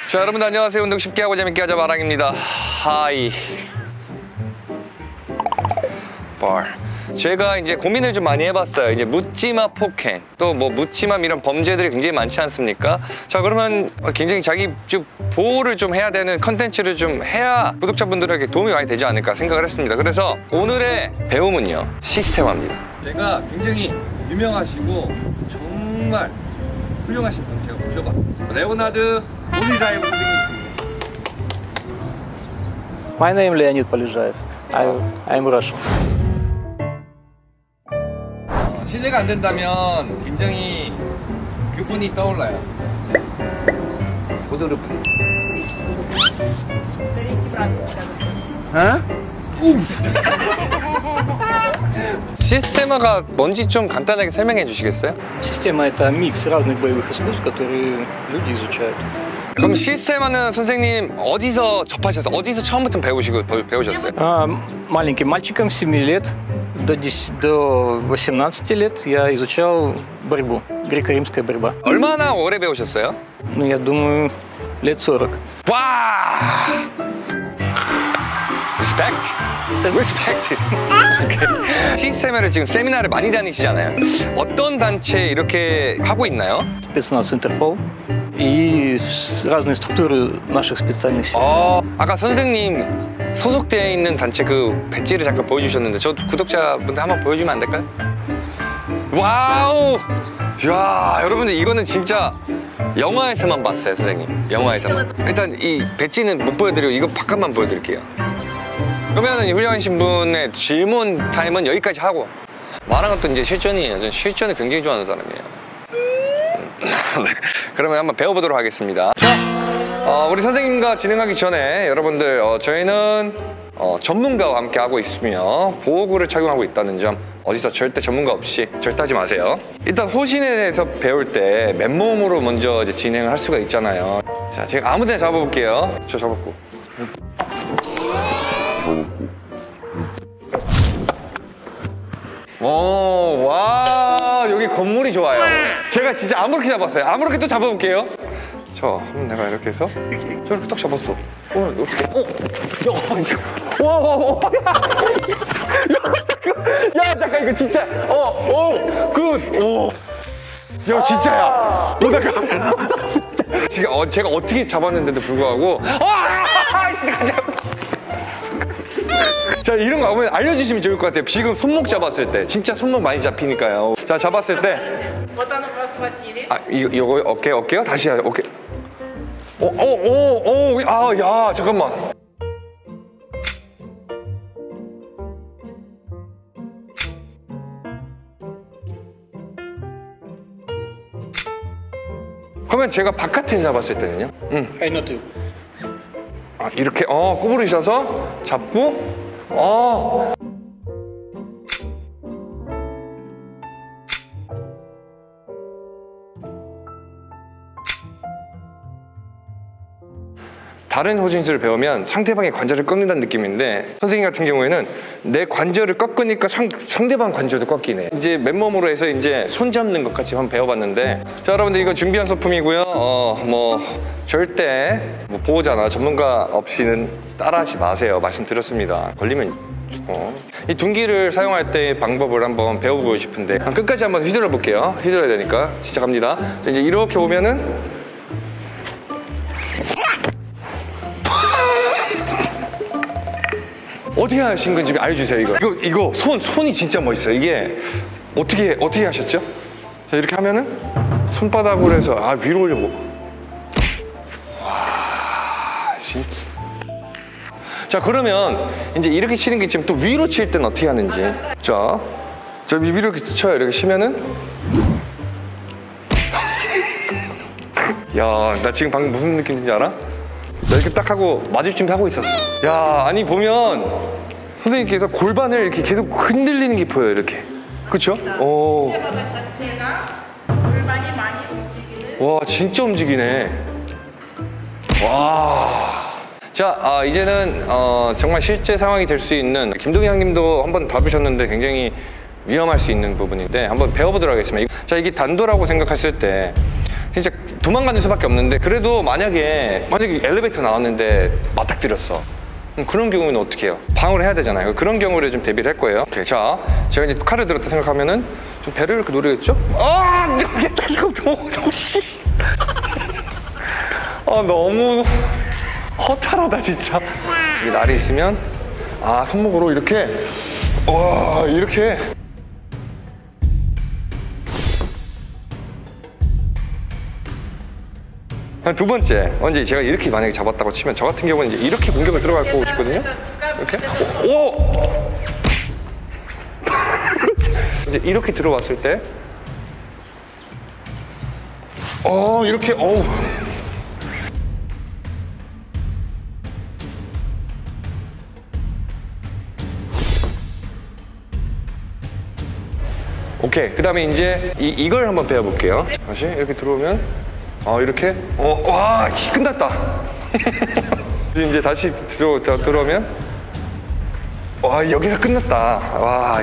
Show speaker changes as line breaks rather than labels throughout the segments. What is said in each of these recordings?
자, 여러분들 안녕하세요. 운동 쉽게 하고 재밌게 하자 마랑입니다. 하이. 제가 이제 고민을 좀 많이 해봤어요. 이제 묻지마 폭행, 또 뭐 묻지마 이런 범죄들이 굉장히 많지 않습니까? 자, 그러면 굉장히 자기 좀 보호를 좀 해야 되는 컨텐츠를 좀 해야 구독자분들에게 도움이 많이 되지 않을까 생각을 했습니다. 그래서 오늘의 배움은요, 시스템화입니다. 제가 굉장히 유명하시고 정말 훌륭하신 분 제가 모셔봤습니다. 레오나드 볼리자예v 선생님.
My name is Leonid Polizhayev. I'm Russian.
실례가 안 된다면 굉장히 그분이 떠올라요. 보드르 분. 시스테마가 뭔지 좀 간단하게 설명해 주시겠어요?
Система — это микс разных боевых искусств, которые люди изучают.
그럼 시스테마는 선생님 어디서 접하셨어요? 어디서 처음부터 배우셨어요?
Маленьким мальчиком 7 лет до 18 лет я изучал борьбу, греко-римская борьба.
얼마나 오래 배우셨어요?
Ну, я думаю, лет 40.
와! 리스펙트. 시스테마를 지금 세미나를 많이 다니시잖아요. 어떤 단체 이렇게 하고 있나요?
Спецназ Интерпол и разные структуры наших специальных сил.
아까 선생님 소속되어 있는 단체 그 배지를 잠깐 보여주셨는데 저 구독자분들 한번 보여주면 안 될까요? 와우! 이야, 여러분들 이거는 진짜 영화에서만 봤어요, 선생님. 영화에서만. 일단 이 배지는 못 보여드리고 이거 바깥만 보여드릴게요. 그러면 훌륭하신 분의 질문 타임은 여기까지 하고 말하는 것도 이제 실전이에요. 저는 실전을 굉장히 좋아하는 사람이에요. 네, 그러면 한번 배워보도록 하겠습니다. 자, 우리 선생님과 진행하기 전에 여러분들 저희는 전문가와 함께 하고 있으며 보호구를 착용하고 있다는 점 어디서 절대 전문가 없이 절대 하지 마세요. 일단 호신에 대해서 배울 때 맨몸으로 먼저 이제 진행을 할 수가 있잖아요. 자, 제가 아무 데나 잡아볼게요. 저 잡았고. 오, 와, 여기 건물이 좋아요. 제가 진짜 아무렇게 잡았어요. 아무렇게 또 잡아볼게요. 한번 내가 이렇게 해서 저렇게 딱 잡았어. 어떻게? 야, 잠깐 이거 진짜. 굿. 야, 진짜야. 진짜. 제가 어떻게 잡았는데도 불구하고. 자, 이런 거 알려주시면 좋을 것 같아요. 지금 손목 잡았을 때 진짜 손목 많이 잡히니까요. 자, 잡았을 때 이거 어깨요? 다시 해요. 어깨. 야, 잠깐만. 그러면 제가 바깥에 잡았을 때는요? 이렇게 구부리셔서 잡고 다른 호신술을 배우면 상대방의 관절을 꺾는다는 느낌인데 선생님 같은 경우에는 내 관절을 꺾으니까 상대방 관절도 꺾이네. 이제 맨몸으로 해서 이제 손 잡는 것까지 한번 배워봤는데, 자, 여러분들 이거 준비한 소품이고요. 절대 보호자나 전문가 없이는 따라하지 마세요. 말씀드렸습니다. 걸리면 이 둔기를 사용할 때의 방법을 한번 배워보고 싶은데 끝까지 한번 휘둘러 볼게요. 휘둘러야 되니까. 진짜 갑니다. 자, 이제 이렇게 오면은 어떻게 하신 건지 알려주세요. 이거 손이 진짜 멋있어요. 이게 어떻게 하셨죠? 자, 이렇게 하면은 손바닥으로 해서 위로 올려보고. 와, 진짜. 자, 그러면 이제 이렇게 치는 게 있지만 또 위로 칠 때는 어떻게 하는지. 자, 위로 이렇게 쳐요. 이렇게 치면은. 야, 나 지금 방금 무슨 느낌인지 알아? 나 이렇게 딱 하고 맞을 준비하고 있었어. 야, 아니 보면 선생님께서 골반을 이렇게 계속 흔들리는 게 보여요. 이렇게. 그쵸?
골반이 많이 움직이는.
와, 진짜 움직이네. 와. 자, 이제는 정말 실제 상황이 될 수 있는 김동희 형님도 한번 다루셨는데 굉장히 위험할 수 있는 부분인데 한번 배워보도록 하겠습니다. 자, 이게 단도라고 생각했을 때 진짜 도망가는 수밖에 없는데, 그래도 만약에 엘리베이터 나왔는데 맞닥뜨렸어. 그럼 그런 경우는 어떻게 해요? 방어를 해야 되잖아요. 그런 경우를 좀 대비를 할 거예요. 오케이, 자, 제가 이제 칼을 들었다 생각하면은 좀 배를 이렇게 노리겠죠? 아, 너무 허탈하다 진짜. 이 날이 있으면 손목으로 이렇게 이렇게. 두 번째, 언제 제가 이렇게 만약에 잡았다고 치면, 저 같은 경우는 이제 이렇게 공격을 들어갈 거고 싶거든요. 이렇게. 이제 이렇게 들어왔을 때, 이렇게, 오케이. 그 다음에 이제 이걸 한번 배워볼게요. 다시 이렇게 들어오면, 이렇게, 와, 끝났다. 이제 다시 들어오면, 와, 여기서 끝났다. 와.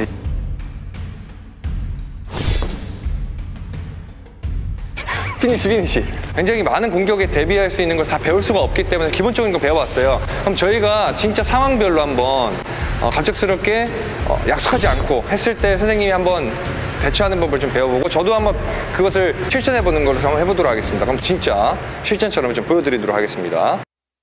피니시. 굉장히 많은 공격에 대비할 수 있는 걸 다 배울 수가 없기 때문에 기본적인 거 배워봤어요. 그럼 저희가 진짜 상황별로 한번 갑작스럽게 약속하지 않고 했을 때 선생님이 한번 대처하는 법을 좀 배워보고, 저도 한번 그것을 실천해보는 걸로 한번 해보도록 하겠습니다. 그럼 진짜 실전처럼 좀 보여드리도록 하겠습니다.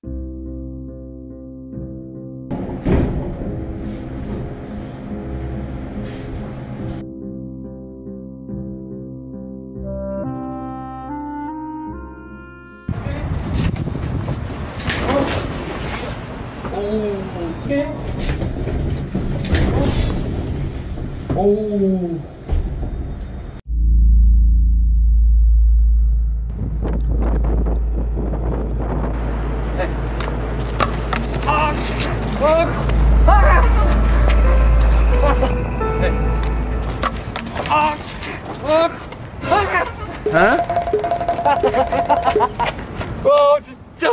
와, 진짜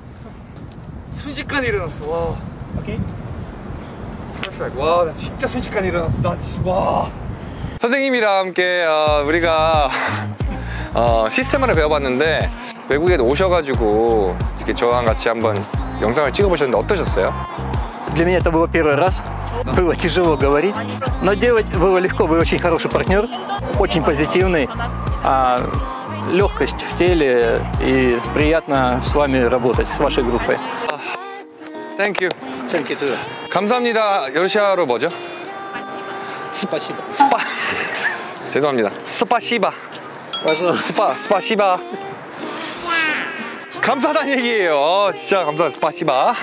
순식간에 일어났어. 와.
오케이.
퍼펙트. 와, 나 진짜 순식간에 일어났어. 나 진짜, 와. 선생님이랑 함께 우리가 시스템을 배워봤는데, 외국에 오셔가지고 이렇게 저랑 같이 한번 영상을 찍어보셨는데 어떠셨어요?
Для меня это было первый раз. Было тяжело говорить, но делать было легко. Вы очень хороший партнер, очень позитивный. Легкость в теле, и приятно с вами работать, с вашей группой.
Thank you.
Thank you too.
감사합니다. 러시아로 뭐죠?
Спасибо.
죄송합니다. 스파시바. 스파시바. 감사하다는 얘기예요. 진짜 감사합니다. 스파시바.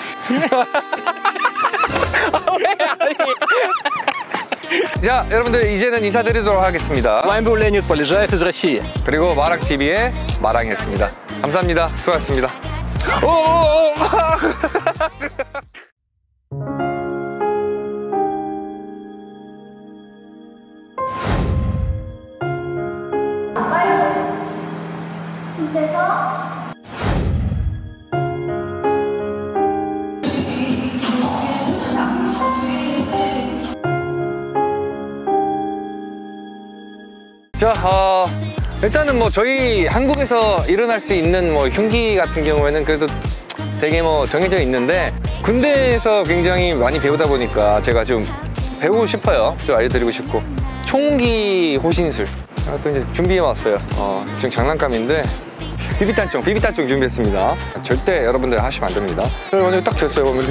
자, 여러분들 이제는 인사드리도록 하겠습니다.
С вами был Леонид Полежаев из России.
그리고 마랑TV의 마랑이었습니다. 감사합니다. 수고하셨습니다. 자, 일단은 뭐 저희 한국에서 일어날 수 있는 뭐 흉기 같은 경우에는 그래도 되게 뭐 정해져 있는데, 군대에서 굉장히 많이 배우다 보니까 제가 좀 배우고 싶어요. 좀 알려드리고 싶고, 총기 호신술 또 이제 준비해 왔어요. 지금 장난감인데 비비탄총 준비했습니다. 절대 여러분들 하시면 안 됩니다. 오늘 딱 됐어요. 이렇게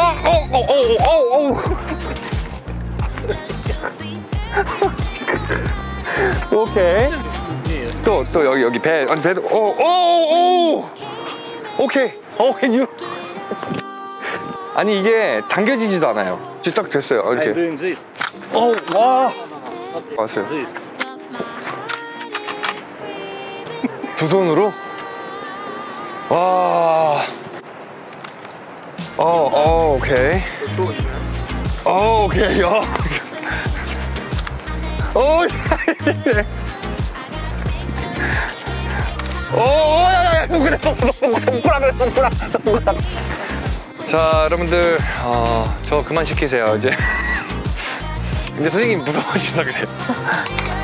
오케이. 또 여기 배, 아니 배도, 오케이. 유. 아니 이게 당겨지지도 않아요. 지금 딱 됐어요.
I'm
이렇게.
doing this.
와. 왔어요.
This.
두 손으로. 와. 오케이. 오케이. 손가락. 자, 여러분들, 저 그만 시키세요, 이제. 근데 선생님 무서워하시려 그래요.